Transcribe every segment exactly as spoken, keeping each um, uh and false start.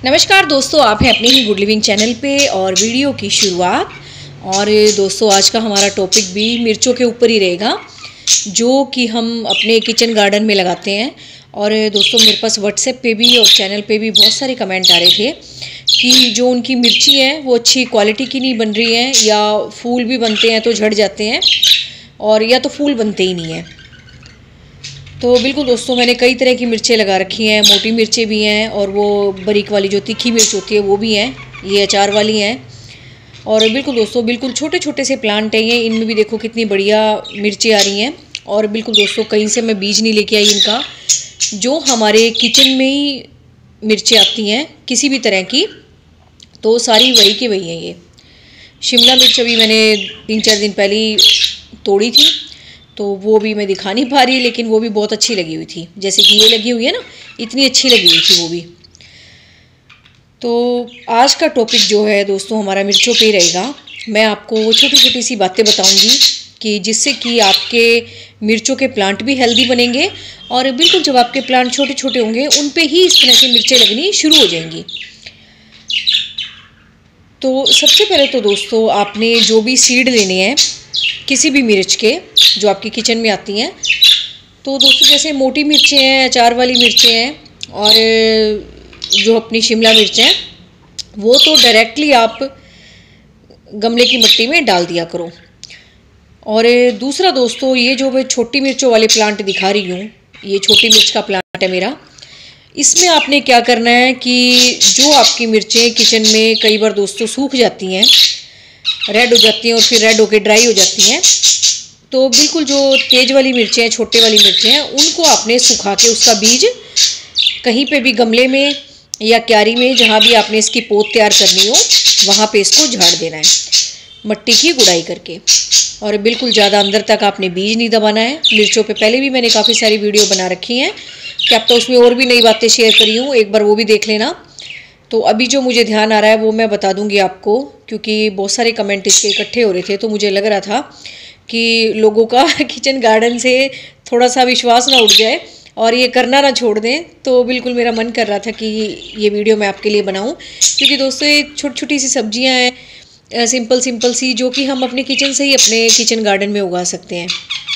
नमस्कार दोस्तों, आप हैं अपने ही गुड लिविंग चैनल पे और वीडियो की शुरुआत। और दोस्तों आज का हमारा टॉपिक भी मिर्चों के ऊपर ही रहेगा, जो कि हम अपने किचन गार्डन में लगाते हैं। और दोस्तों मेरे पास व्हाट्सएप पे भी और चैनल पे भी बहुत सारे कमेंट आ रहे थे कि जो उनकी मिर्ची हैं वो अच्छी क्वालिटी की नहीं बन रही हैं, या फूल भी बनते हैं तो झड़ जाते हैं, और या तो फूल बनते ही नहीं हैं। तो बिल्कुल दोस्तों, मैंने कई तरह की मिर्चें लगा रखी हैं। मोटी मिर्चें भी हैं और वो बारीक वाली जो तीखी मिर्च होती है वो भी हैं, ये अचार वाली हैं। और बिल्कुल दोस्तों, बिल्कुल छोटे छोटे से प्लांट हैं ये, इनमें भी देखो कितनी बढ़िया मिर्चें आ रही हैं। और बिल्कुल दोस्तों, कहीं से मैं बीज नहीं लेके आई इनका, जो हमारे किचन में ही मिर्चें आती हैं किसी भी तरह की, तो सारी वही की वही हैं। ये शिमला मिर्च अभी मैंने तीन चार दिन पहले ही तोड़ी थी, तो वो भी मैं दिखा नहीं पा रही, लेकिन वो भी बहुत अच्छी लगी हुई थी। जैसे कि ये लगी हुई है ना, इतनी अच्छी लगी हुई थी वो भी। तो आज का टॉपिक जो है दोस्तों हमारा मिर्चों पे ही रहेगा। मैं आपको वो छोटी छोटी सी बातें बताऊंगी कि जिससे कि आपके मिर्चों के प्लांट भी हेल्दी बनेंगे, और बिल्कुल जब आपके प्लांट छोटे छोटे होंगे उन पे ही इस तरह की मिर्चें लगनी शुरू हो जाएंगी। तो सबसे पहले तो दोस्तों आपने जो भी सीड लेने हैं किसी भी मिर्च के जो आपकी किचन में आती हैं, तो दोस्तों जैसे मोटी मिर्चें हैं, अचार वाली मिर्चें हैं, और जो अपनी शिमला मिर्च हैं, वो तो डायरेक्टली आप गमले की मिट्टी में डाल दिया करो। और दूसरा दोस्तों, ये जो मैं छोटी मिर्चों वाले प्लांट दिखा रही हूँ, ये छोटी मिर्च का प्लांट है मेरा। इसमें आपने क्या करना है कि जो आपकी मिर्चें किचन में कई बार दोस्तों सूख जाती हैं, रेड हो जाती हैं और फिर रेड होके ड्राई हो जाती हैं, तो बिल्कुल जो तेज़ वाली मिर्चें हैं, छोटे वाली मिर्चें हैं, उनको आपने सुखा के उसका बीज कहीं पे भी गमले में या क्यारी में, जहाँ भी आपने इसकी पोत तैयार करनी हो, वहाँ पे इसको झाड़ देना है मिट्टी की गुड़ाई करके। और बिल्कुल ज़्यादा अंदर तक आपने बीज नहीं दबाना है। मिर्चों पे पहले भी मैंने काफ़ी सारी वीडियो बना रखी हैं, क्या तो उसमें और भी नई बातें शेयर करी हूँ, एक बार वो भी देख लेना। तो अभी जो मुझे ध्यान आ रहा है वो मैं बता दूंगी आपको, क्योंकि बहुत सारे कमेंट इसके इकट्ठे हो रहे थे, तो मुझे लग रहा था कि लोगों का किचन गार्डन से थोड़ा सा विश्वास ना उठ जाए और ये करना ना छोड़ दें। तो बिल्कुल मेरा मन कर रहा था कि ये वीडियो मैं आपके लिए बनाऊं, क्योंकि दोस्तों ये छोटी छोटी सी सब्जियां हैं, सिंपल सिंपल सी, जो कि हम अपने किचन से ही अपने किचन गार्डन में उगा सकते हैं।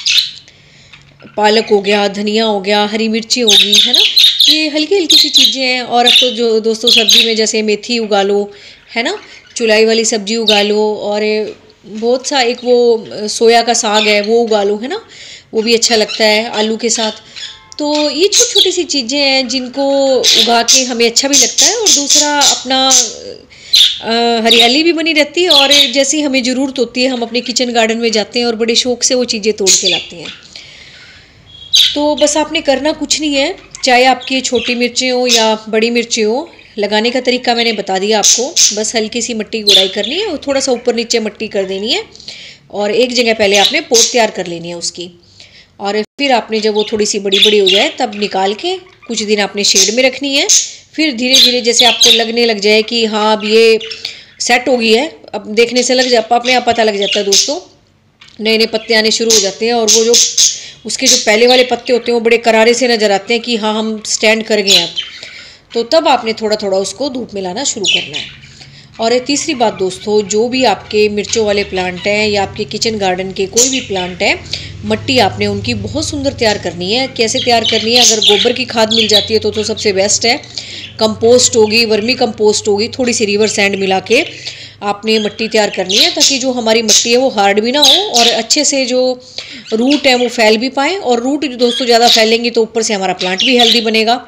पालक हो गया, धनिया हो गया, हरी मिर्ची होगी, है ना, ये हल्की हल्की सी चीज़ें हैं। और अब तो जो दोस्तों सब्जी में जैसे मेथी उगा लो, है ना, चुलाई वाली सब्जी उगा लो, और बहुत सा एक वो सोया का साग है वो उगा लो, है ना, वो भी अच्छा लगता है आलू के साथ। तो ये छोटी छोटी सी चीज़ें हैं जिनको उगा के हमें अच्छा भी लगता है, और दूसरा अपना आ, हरियाली भी बनी रहती है, और जैसी हमें ज़रूरत होती है हम अपने किचन गार्डन में जाते हैं और बड़े शौक़ से वो चीज़ें तोड़ के लाते हैं। तो बस आपने करना कुछ नहीं है, चाहे आपकी छोटी मिर्चें हो या बड़ी मिर्चें हो, लगाने का तरीका मैंने बता दिया आपको। बस हल्की सी मिट्टी गुड़ाई करनी है और थोड़ा सा ऊपर नीचे मिट्टी कर देनी है, और एक जगह पहले आपने पोत तैयार कर लेनी है उसकी। और फिर आपने जब वो थोड़ी सी बड़ी बड़ी हो जाए तब निकाल के कुछ दिन आपने शेड में रखनी है। फिर धीरे धीरे जैसे आपको लगने लग जाए कि हाँ अब ये सेट हो गई है, अब देखने से लग जा अपने आप पता लग जाता है दोस्तों, नए नए पत्ते आने शुरू हो जाते हैं, और वो जो उसके जो पहले वाले पत्ते होते हैं वो बड़े करारे से नज़र आते हैं कि हाँ हम स्टैंड कर गए हैं। तो तब आपने थोड़ा थोड़ा उसको धूप में लाना शुरू करना है। और तीसरी बात दोस्तों, जो भी आपके मिर्चों वाले प्लांट हैं या आपके किचन गार्डन के कोई भी प्लांट है, मिट्टी आपने उनकी बहुत सुंदर तैयार करनी है। कैसे तैयार करनी है? अगर गोबर की खाद मिल जाती है तो तो सबसे बेस्ट है। कंपोस्ट होगी, वर्मी कंपोस्ट होगी, थोड़ी सी रिवर सैंड मिला के आपने मिट्टी तैयार करनी है, ताकि जो हमारी मिट्टी है वो हार्ड भी ना हो और अच्छे से जो रूट है वो फैल भी पाए। और रूट दोस्तों ज़्यादा फैलेंगी तो ऊपर से हमारा प्लांट भी हेल्दी बनेगा।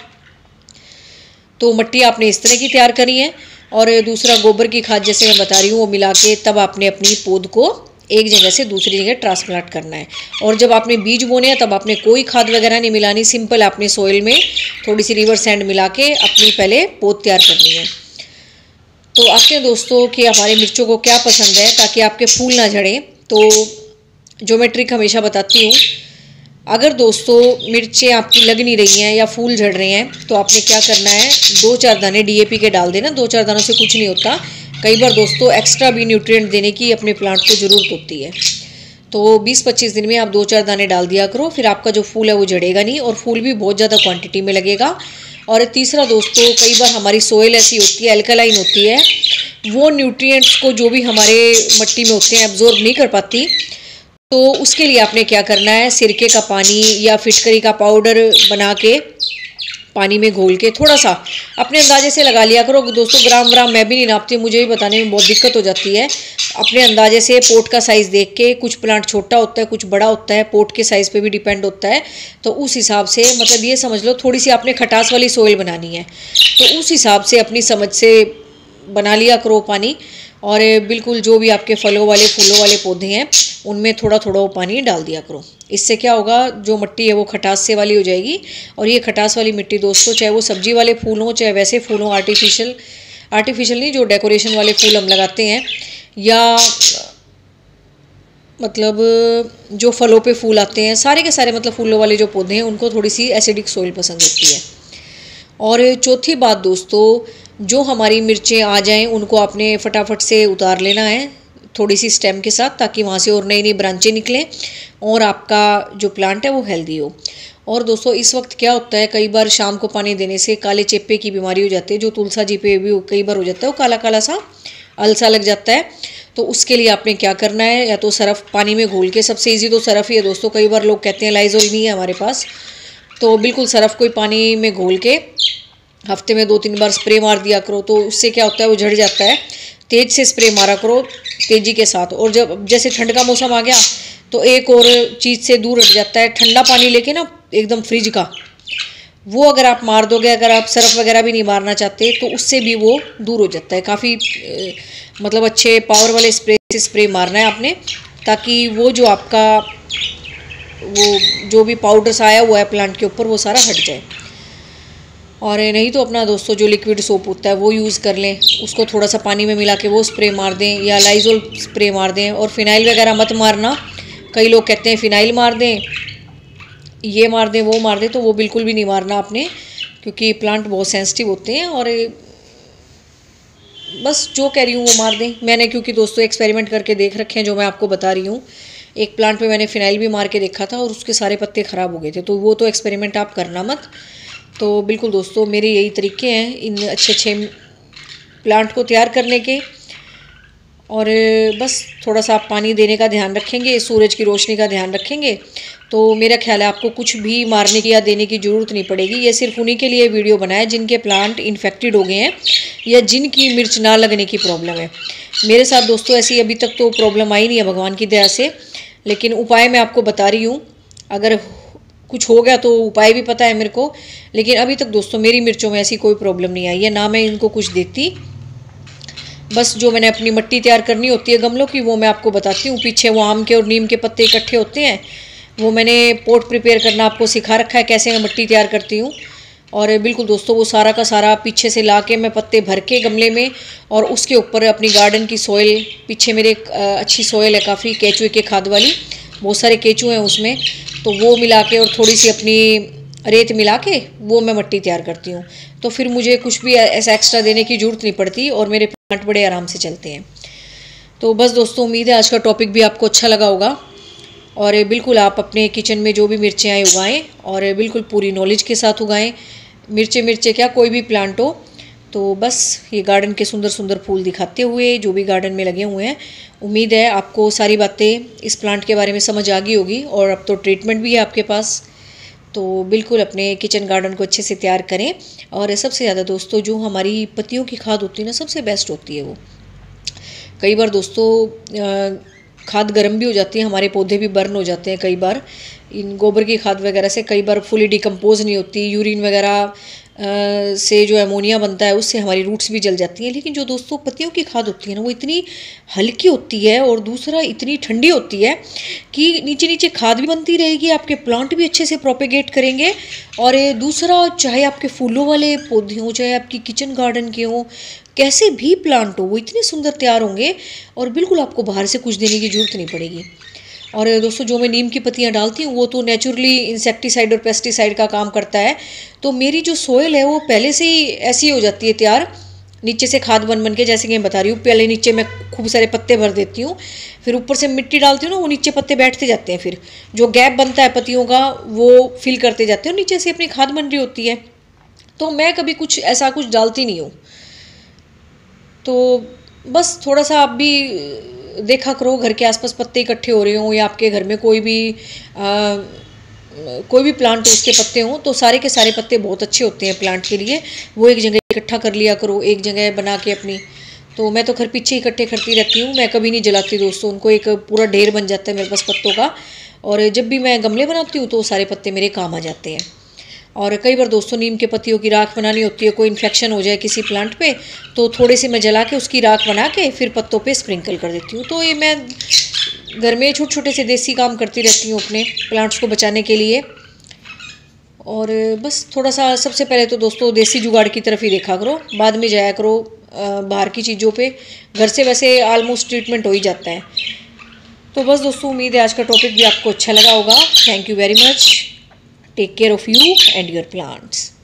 तो मिट्टी आपने इस तरह की तैयार करनी है। और दूसरा गोबर की खाद जैसे मैं बता रही हूँ वो मिला के तब आपने अपनी पौध को एक जगह से दूसरी जगह ट्रांसप्लांट करना है। और जब आपने बीज बोने हैं तब आपने कोई खाद वगैरह नहीं मिलानी, सिंपल आपने सोइल में थोड़ी सी रिवर सैंड मिला के अपनी पहले पौध तैयार करनी है। तो आते हैं दोस्तों कि हमारे मिर्चों को क्या पसंद है ताकि आपके फूल ना झड़ें। तो जो मैं ट्रिक हमेशा बताती हूँ, अगर दोस्तों मिर्चें आपकी लग नहीं रही हैं या फूल झड़ रहे हैं तो आपने क्या करना है, दो चार दाने डीएपी के डाल देना। दो चार दानों से कुछ नहीं होता, कई बार दोस्तों एक्स्ट्रा भी न्यूट्रिएंट देने की अपने प्लांट को ज़रूरत होती है। तो बीस पच्चीस दिन में आप दो चार दाने डाल दिया करो, फिर आपका जो फूल है वो झड़ेगा नहीं और फूल भी बहुत ज़्यादा क्वांटिटी में लगेगा। और तीसरा दोस्तों, कई बार हमारी सोइल ऐसी होती है, अल्कलाइन होती है, वो न्यूट्रिएंट्स को जो भी हमारे मिट्टी में होते हैं एब्जॉर्ब नहीं कर पाती। तो उसके लिए आपने क्या करना है, सिरके का पानी या फिटकरी का पाउडर बना के पानी में घोल के थोड़ा सा अपने अंदाजे से लगा लिया करो दोस्तों। ग्राम ग्राम मैं भी नहीं नापती, मुझे भी बताने में बहुत दिक्कत हो जाती है। अपने अंदाजे से पोट का साइज़ देख के, कुछ प्लांट छोटा होता है कुछ बड़ा होता है, पोट के साइज़ पे भी डिपेंड होता है। तो उस हिसाब से मतलब ये समझ लो थोड़ी सी आपने खटास वाली सोइल बनानी है, तो उस हिसाब से अपनी समझ से बना लिया करो पानी। और बिल्कुल जो भी आपके फलों वाले फूलों वाले पौधे हैं उनमें थोड़ा थोड़ा वो पानी डाल दिया करो। इससे क्या होगा, जो मिट्टी है वो खटास से वाली हो जाएगी। और ये खटास वाली मिट्टी दोस्तों, चाहे वो सब्जी वाले फूल हों चाहे वैसे फूल हों, आर्टिफिशियल आर्टिफिशियल नहीं, जो डेकोरेशन वाले फूल हम लगाते हैं, या मतलब जो फलों पे फूल आते हैं, सारे के सारे मतलब फूलों वाले जो पौधे हैं उनको थोड़ी सी एसिडिक सोइल पसंद होती है। और चौथी बात दोस्तों, जो हमारी मिर्चें आ जाएं उनको आपने फटाफट से उतार लेना है थोड़ी सी स्टेम के साथ, ताकि वहाँ से और नई नई ब्रांचें निकलें और आपका जो प्लांट है वो हेल्दी हो। और दोस्तों इस वक्त क्या होता है, कई बार शाम को पानी देने से काले चेप्पे की बीमारी हो जाती है, जो तुलसा जी पे भी कई बार हो जाता है, वो काला काला सा अलसा लग जाता है। तो उसके लिए आपने क्या करना है, या तो सरफ पानी में घोल के, सबसे ईजी तो सरफ ही है दोस्तों। कई बार लोग कहते हैं लाइजोल नहीं है हमारे पास, तो बिल्कुल सरफ कोई पानी में घोल के हफ्ते में दो तीन बार स्प्रे मार दिया करो। तो उससे क्या होता है, वो झड़ जाता है। तेज़ से स्प्रे मारा करो तेज़ी के साथ। और जब जैसे ठंड का मौसम आ गया तो एक और चीज़ से दूर हट जाता है, ठंडा पानी लेके ना एकदम फ्रिज का, वो अगर आप मार दोगे, अगर आप सरफ वगैरह भी नहीं मारना चाहते तो उससे भी वो दूर हो जाता है। काफ़ी मतलब अच्छे पावर वाले स्प्रे से स्प्रे मारना है आपने, ताकि वो जो आपका वो जो भी पाउडर आया हुआ है प्लांट के ऊपर वो सारा हट जाए। और नहीं तो अपना दोस्तों जो लिक्विड सोप होता है वो यूज़ कर लें, उसको थोड़ा सा पानी में मिला के वो स्प्रे मार दें, या लाइजोल स्प्रे मार दें। और फिनाइल वगैरह मत मारना, कई लोग कहते हैं फिनाइल मार दें, ये मार दें, वो मार दें, तो वो बिल्कुल भी नहीं मारना आपने, क्योंकि प्लांट बहुत सेंसिटिव होते हैं। और बस जो कह रही हूँ वो मार दें। मैंने क्योंकि दोस्तों एक्सपेरिमेंट करके देख रखे हैं, जो मैं आपको बता रही हूँ। एक प्लांट पे मैंने फिनाइल भी मार के देखा था और उसके सारे पत्ते ख़राब हो गए थे, तो वो तो एक्सपेरिमेंट आप करना मत। तो बिल्कुल दोस्तों मेरे यही तरीके हैं इन अच्छे अच्छे प्लांट को तैयार करने के। और बस थोड़ा सा आप पानी देने का ध्यान रखेंगे, सूरज की रोशनी का ध्यान रखेंगे, तो मेरा ख्याल है आपको कुछ भी मारने की या देने की ज़रूरत नहीं पड़ेगी। ये सिर्फ उन्हीं के लिए वीडियो बनाया जिनके प्लांट इन्फेक्टेड हो गए हैं या जिनकी मिर्च ना लगने की प्रॉब्लम है। मेरे साथ दोस्तों ऐसी अभी तक तो प्रॉब्लम आई नहीं है भगवान की दया से, लेकिन उपाय मैं आपको बता रही हूँ। अगर कुछ हो गया तो उपाय भी पता है मेरे को, लेकिन अभी तक दोस्तों मेरी मिर्चों में ऐसी कोई प्रॉब्लम नहीं आई है, ना मैं इनको कुछ देती। बस जो मैंने अपनी मिट्टी तैयार करनी होती है गमलों की, वो मैं आपको बताती हूँ। पीछे वो आम के और नीम के पत्ते इकट्ठे होते हैं, वो मैंने पोट प्रिपेयर करना आपको सिखा रखा है, कैसे मैं मिट्टी तैयार करती हूँ। और बिल्कुल दोस्तों वो सारा का सारा पीछे से ला के मैं पत्ते भर के गमले में, और उसके ऊपर अपनी गार्डन की सोइल, पीछे मेरे अच्छी सोइल है काफ़ी केचुए के खाद वाली, बहुत सारे केचू हैं उसमें, तो वो मिला के और थोड़ी सी अपनी रेत मिला के वो मैं मिट्टी तैयार करती हूँ। तो फिर मुझे कुछ भी ऐसा एक्स्ट्रा देने की ज़रूरत नहीं पड़ती और मेरे प्लांट बड़े आराम से चलते हैं। तो बस दोस्तों उम्मीद है आज का टॉपिक भी आपको अच्छा लगा होगा, और बिल्कुल आप अपने किचन में जो भी मिर्चें आए उगाएँ, और बिल्कुल पूरी नॉलेज के साथ उगाएँ। मिर्चे मिर्चे क्या कोई भी प्लांट हो, तो बस ये गार्डन के सुंदर सुंदर फूल दिखाते हुए जो भी गार्डन में लगे हुए हैं, उम्मीद है आपको सारी बातें इस प्लांट के बारे में समझ आ गई होगी। और अब तो ट्रीटमेंट भी है आपके पास, तो बिल्कुल अपने किचन गार्डन को अच्छे से तैयार करें। और सबसे ज़्यादा दोस्तों जो हमारी पत्तियों की खाद होती है ना, सबसे बेस्ट होती है वो। कई बार दोस्तों खाद गर्म भी हो जाती है, हमारे पौधे भी बर्न हो जाते हैं कई बार इन गोबर की खाद वगैरह से, कई बार फुली डिकम्पोज नहीं होती, यूरिन वगैरह से जो एमोनिया बनता है उससे हमारी रूट्स भी जल जाती हैं। लेकिन जो दोस्तों पत्तियों की खाद होती है ना, वो इतनी हल्की होती है और दूसरा इतनी ठंडी होती है कि नीचे नीचे खाद भी बनती रहेगी, आपके प्लांट भी अच्छे से प्रोपेगेट करेंगे। और दूसरा चाहे आपके फूलों वाले पौधे हों, चाहे आपकी किचन गार्डन के हों, कैसे भी प्लांट हो, वो इतने सुंदर तैयार होंगे और बिल्कुल आपको बाहर से कुछ देने की ज़रूरत नहीं पड़ेगी। और दोस्तों जो मैं नीम की पत्तियां डालती हूँ वो तो नेचुरली इंसेक्टिसाइड और पेस्टिसाइड का काम करता है, तो मेरी जो सोइल है वो पहले से ही ऐसी हो जाती है तैयार, नीचे से खाद बन बन के, जैसे कि मैं बता रही हूँ। पहले नीचे मैं खूब सारे पत्ते भर देती हूँ, फिर ऊपर से मिट्टी डालती हूँ ना, वो नीचे पत्ते बैठते जाते हैं, फिर जो गैप बनता है पत्तियों का वो फिल करते जाते हैं और नीचे से अपनी खाद बन रही होती है। तो मैं कभी कुछ ऐसा कुछ डालती नहीं हूँ। तो बस थोड़ा सा आप भी देखा करो, घर के आसपास पत्ते इकट्ठे हो रहे हों या आपके घर में कोई भी आ, कोई भी प्लांट हो उसके पत्ते हों, तो सारे के सारे पत्ते बहुत अच्छे होते हैं प्लांट के लिए। वो एक जगह इकट्ठा कर लिया करो, एक जगह बना के अपनी। तो मैं तो घर पीछे इकट्ठे करती रहती हूँ, मैं कभी नहीं जलाती दोस्तों उनको, एक पूरा ढेर बन जाता है मेरे पास पत्तों का। और जब भी मैं गमले बनाती हूँ तो सारे पत्ते मेरे काम आ जाते हैं। और कई बार दोस्तों नीम के पत्तियों की राख बनानी होती है, कोई इन्फेक्शन हो जाए किसी प्लांट पे, तो थोड़े से मैं जला के उसकी राख बना के फिर पत्तों पे स्प्रिंकल कर देती हूँ। तो ये मैं घर में छोटे छोटे से देसी काम करती रहती हूँ अपने प्लांट्स को बचाने के लिए। और बस थोड़ा सा, सबसे पहले तो दोस्तों देसी जुगाड़ की तरफ ही देखा करो, बाद में जाया करो बाहर की चीज़ों पे। घर से वैसे ऑलमोस्ट ट्रीटमेंट हो ही जाता है। तो बस दोस्तों, उम्मीद है आज का टॉपिक भी आपको अच्छा लगा होगा। Thank you very much. Take care of you and your plants.